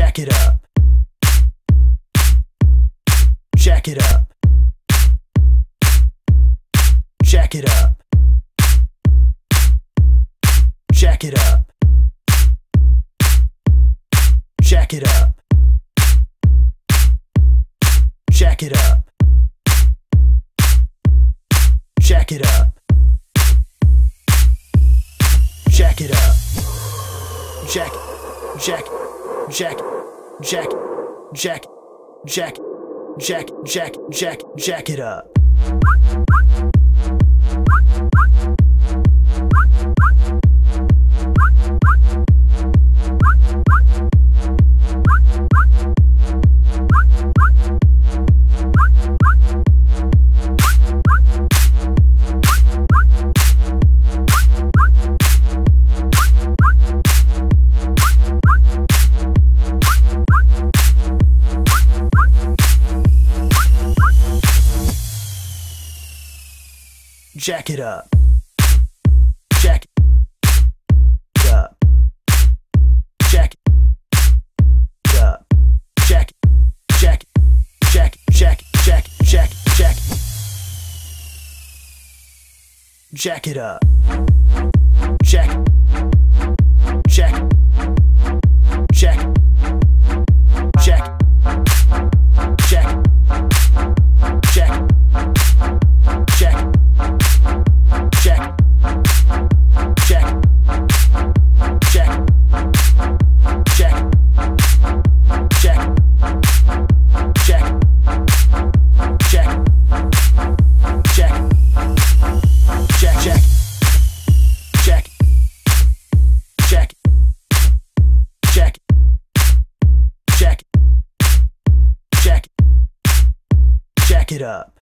Jack it up. Jack it up. Jack it up. Jack it up. Jack it up. Jack it up. Jack it up. Jack it up. Jack, jack, jack, jack, jack, jack, jack, jack, jack, jack it up. Jack it up. Jack it up. Jack it up. Jack, jack, jack, jack, jack, jack, jack. Jack it up. Jack, jack, jack, jack, jack, jack, jack. Jack, jack, jack, jack, jack, jack, jack, jack, jack, jack, jack, jack, jack, jack, jack, jack it up.